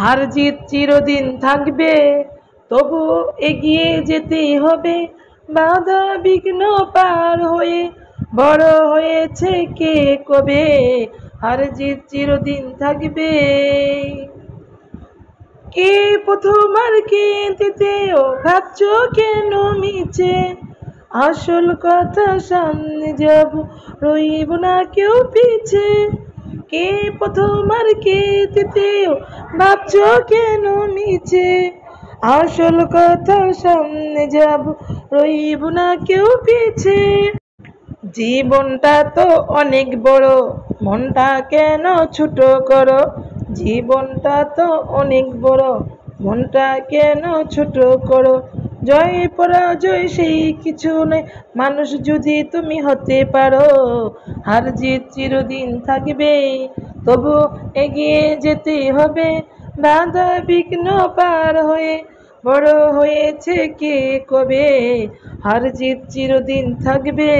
হার জিত চিরদিন থাকবে, তবু এগিয়ে যেতে হবে। বাধা বিঘ্ন পার হয়ে বড় হয়েছে কে কবে, হার জিত চিরদিন থাকবে। কে প্রথম আর কে দ্বিতীয়, ভাবছো কেন মিছে? আসল কথা সামনে যাব, রইব না কেউ পিছে। কে প্রথম আর কে তৃতীয়, ভাবছো কেন মিছে? আসল কথা সামনে যাব, রইব না কেউ পিছে। জীবনটা তো অনেক বড়, মনটা কেন ছোট করো? জীবনটা তো অনেক বড়, মনটা কেন ছোট করো? জয় পরাজয় সেই কিছু নয়, মানুষ যদি তুমি হতে পারো। হার জিত চিরদিন থাকবে, তবু এগিয়ে যেতে হবে। বাধা বিঘ্ন পার হয়ে বড় হয়েছে কে কবে, হার জিত চিরদিন থাকবে।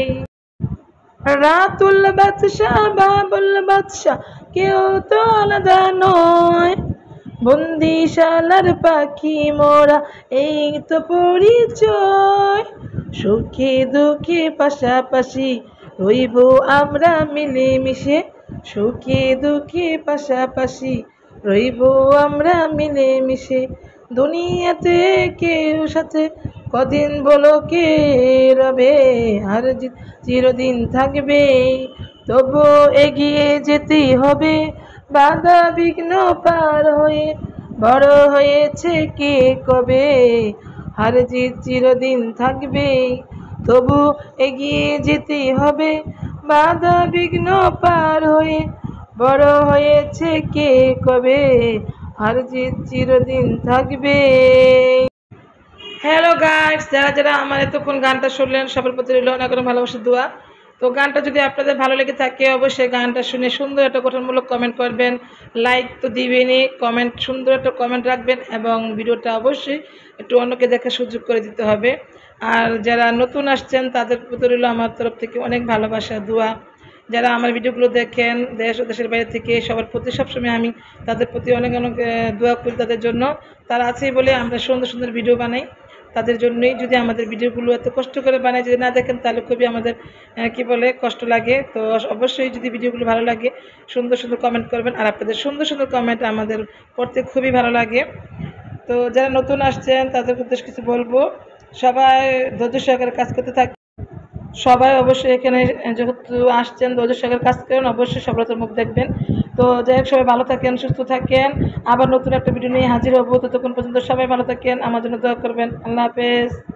রাতুল বাদশা বাবুল বাদশা কেউ তো আলাদা নয়, বন্দিশালার পাখি মোরা এই তো পরিচয়। সুখে দুঃখে পাশাপাশি রইব আমরা মিলেমিশে, সুখে দুঃখে পাশাপাশি রইব আমরা মিলেমিশে। দুনিয়াতে কেউ সাথে কদিন বলো কে রবে, আর চিরদিন থাকবে, তবু এগিয়ে যেতেই হবে। বাধা বিঘ্ন পার হয়ে বড় হয়েছে কে কবে, হার জিত চিরদিন থাকবে, তবু এগিয়ে যেতেই হবে। বাধা বিঘ্ন পার হয়ে বড় হয়েছে কে কবে, হার জিত চিরদিন থাকবে। হ্যালো গাইস, যারা যারা আমার এতক্ষণ গানটা শুনলেন সবার প্রতি রইল অনেক অনেক ভালোবাসার দোয়া। তো গানটা যদি আপনাদের ভালো লেগে থাকে অবশ্যই গানটা শুনে সুন্দর একটা গঠনমূলক কমেন্ট করবেন, লাইক তো দিবেনই, কমেন্ট সুন্দর একটা কমেন্ট রাখবেন এবং ভিডিওটা অবশ্যই একটু অন্যকে দেখার সুযোগ করে দিতে হবে। আর যারা নতুন আসছেন তাদের প্রতি রইল আমার তরফ থেকে অনেক ভালোবাসা দোয়া। যারা আমার ভিডিওগুলো দেখেন দেশ ও দেশের বাইরে থেকে, সবার প্রতি সবসময় আমি তাদের প্রতি অনেক অনেক দোয়া করি তাদের জন্য। তারা আছেই বলে আমরা সুন্দর সুন্দর ভিডিও বানাই, তাদের জন্যই। যদি আমাদের ভিডিওগুলো এত কষ্ট করে বানাই, যদি না দেখেন তাহলে খুবই আমাদের কি বলে কষ্ট লাগে। তো অবশ্যই যদি ভিডিওগুলো ভালো লাগে সুন্দর সুন্দর কমেন্ট করবেন, আর আপনাদের সুন্দর সুন্দর কমেন্ট আমাদের পড়তে খুবই ভালো লাগে। তো যারা নতুন আসছেন তাদের উদ্দেশ্যে কিছু বলবো, সবাই ধৈর্য সহকারে কাজ করতে থাক। সবাই অবশ্যই এখানে যেহেতু আসছেন ধৈর্য সহকারে কাজ করেন, অবশ্যই সফলতার মুখ দেখবেন। তো যাই হোক, সবাই ভালো থাকেন, সুস্থ থাকেন। আবার নতুন একটা ভিডিও নিয়ে হাজির হবো, ততক্ষণ পর্যন্ত সবাই ভালো থাকেন, আমার জন্য দোয়া করবেন। আল্লাহ হাফেজ।